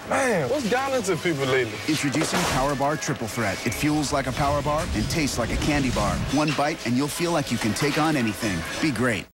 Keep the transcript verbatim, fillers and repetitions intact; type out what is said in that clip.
Man, what's gotten into people lately? Introducing PowerBar Triple Threat. It fuels like a power bar and tastes like a candy bar. One bite and you'll feel like you can take on anything. Be great.